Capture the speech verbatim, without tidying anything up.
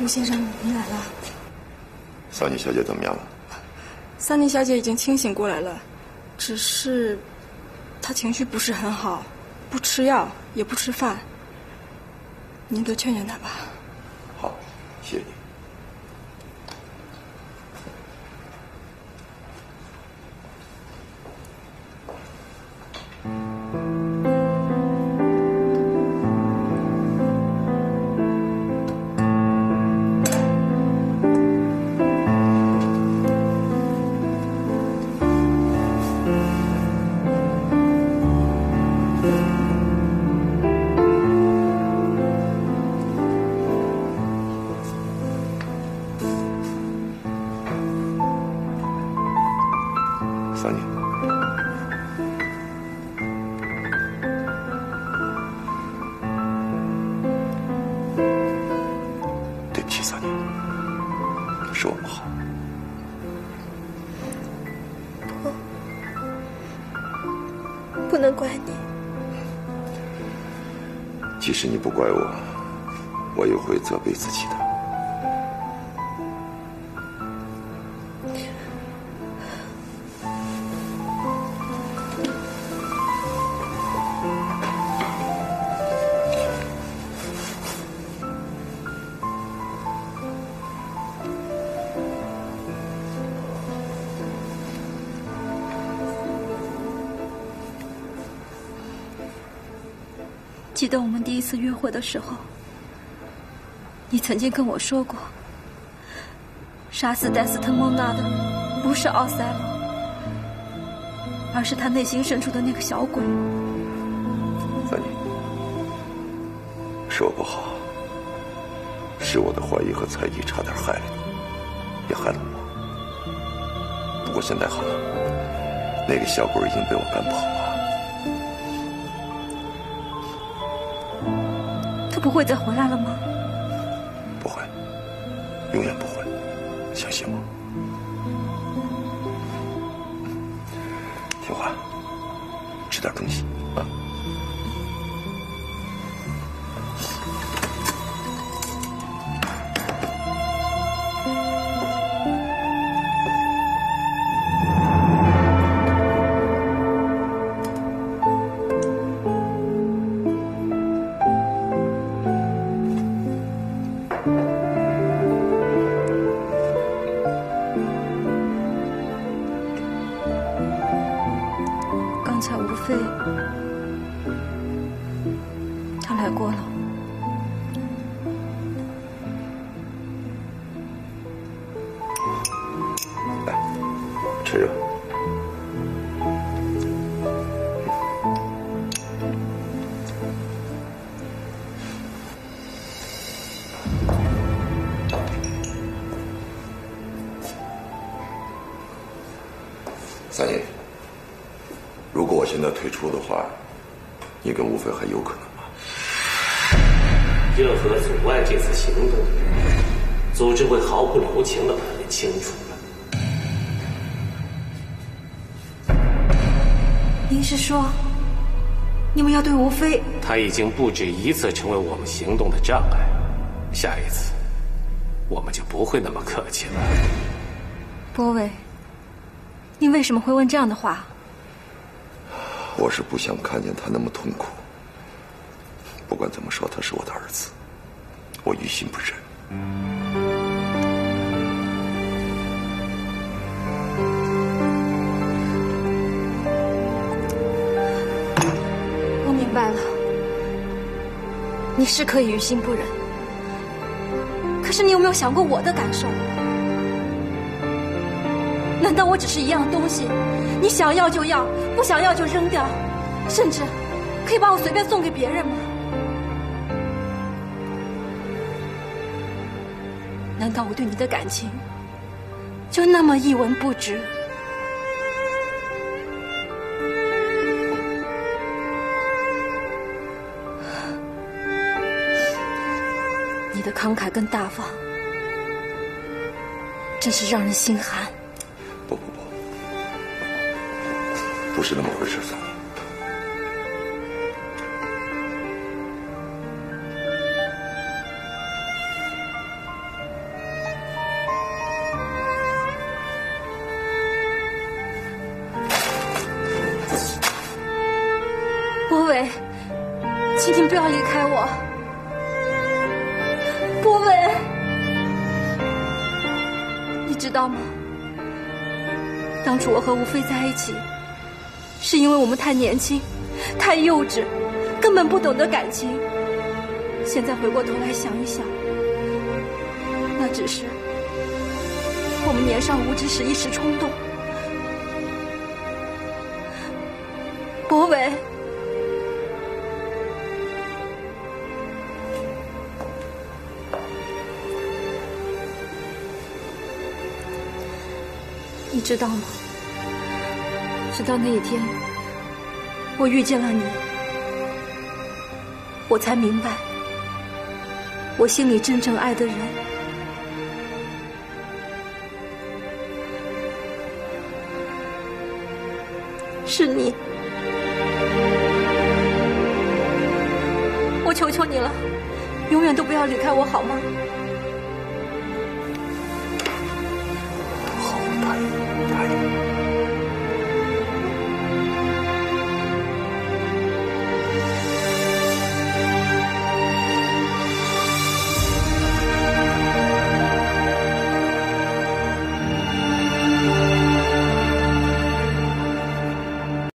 吴先生，你来了。 桑尼小姐怎么样了？ 桑尼小姐已经清醒过来了，只是她情绪不是很好，不吃药也不吃饭。您多劝劝她吧。 好，谢谢你。桑尼，对不起，桑尼，是我不好。 不，不能怪你。 即使你不怪我，我也会责备自己的。 记得我们第一次约会的时候，你曾经跟我说过，杀死戴斯特蒙娜的不是奥赛罗，而是他内心深处的那个小鬼。 桑尼，是我不好，是我的怀疑和猜忌差点害了你，也害了我。不过现在好了，那个小鬼已经被我赶跑了。 不会再回来了吗？ 不会，永远不会，相信我。听话，吃点东西啊。 他来过了。 来，吃着。三爷，如果我现在退出的话，你跟吴飞还有可能吗？ 任何阻碍这次行动的人，组织会毫不留情地把他们清除了。 您是说，你们要对吴飞？ 他已经不止一次成为我们行动的障碍，下一次，我们就不会那么客气了。 波伟，你为什么会问这样的话？ 我是不想看见他那么痛苦。不管怎么说，他是我的儿子，我于心不忍。 我明白了，你是可以于心不忍，可是你有没有想过我的感受？难道我只是一样东西，你想要就要，不想要就扔掉，甚至可以把我随便送给别人吗？难道我对你的感情就那么一文不值？你的慷慨跟大方真是让人心寒。 不不不，不是那么回事，桑尼。 不要离开我，博伟，你知道吗？当初我和吴飞在一起，是因为我们太年轻，太幼稚，根本不懂得感情。现在回过头来想一想，那只是我们年少无知时一时冲动。博伟，你知道吗？直到那一天，我遇见了你，我才明白，我心里真正爱的人是你。我求求你了，永远都不要离开我好吗？